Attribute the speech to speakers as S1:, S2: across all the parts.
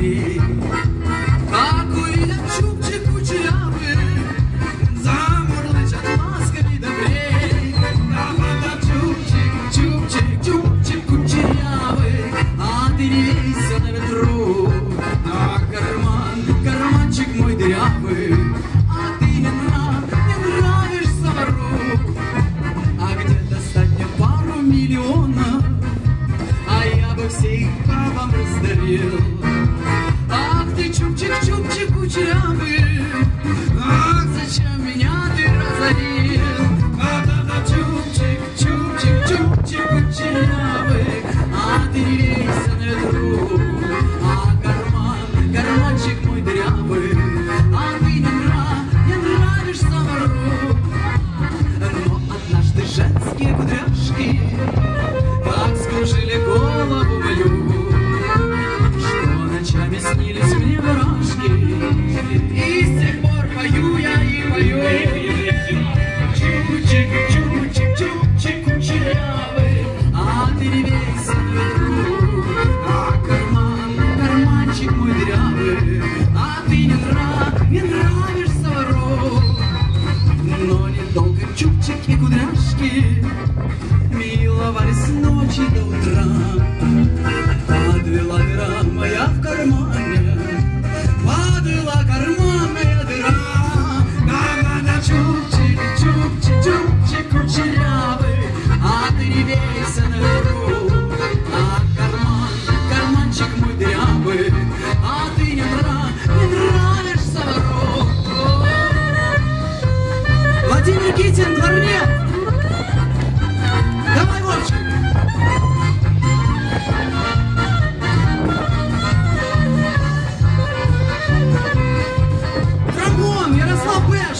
S1: дверей. Как увидят чубчик кучерявый, замурлычат ласковей добрей. Да-да-да, чубчик, чубчик, чубчик кучерявый, а ты не вейся на ветру. А карманчик мой дырявый, а ты не нравишься вору. А где достать мне пару миллионов, а я бы всех бабам раздарил. Ах ты, чубчик, чубчик кучерявый, ах, зачем меня ты разорил? Да-да-да, чубчик, чубчик, чубчик кучерявый, а ты не вейся на ветру. А карманчик мой дырявый, а ты не нравишься вору. Но однажды женские кудряшки так скружили голову мою, что ночами снились мне барашки, и с тех пор пою я и пою. Чубчик, чубчик, чубчик кучерявый, а ты не вейся на ветру. А карманчик мой дырявый, а ты не нравишься вору. Но недолго чубчик и кудряшки миловались с ночи до утра. Подвела дыра моя в кармане, подвела карманная дыра. Да-да-да, чубчик, чубчик, чубчик кучерявый, а ты не вейся на ветру. А карманчик мой дырявый, а ты не нравишься вору. Владимир Китин, Дворнет! Давай, Вовчик! Тромбон, Ярослав Бэш!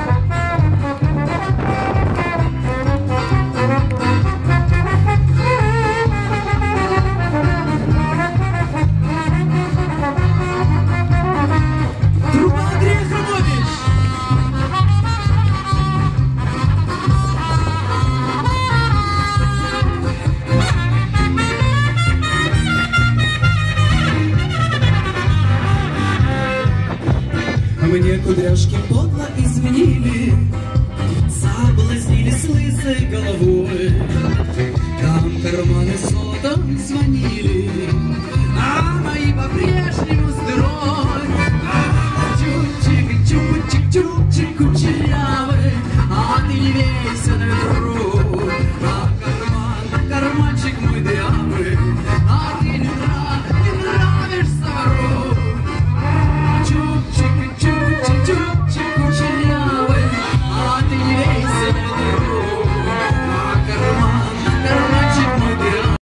S1: Труба Андрей Хромович! Мне кудряшки подло изменили, соблазнили с лысой головой. Там карманы золотом звонили, а мои по-прежнему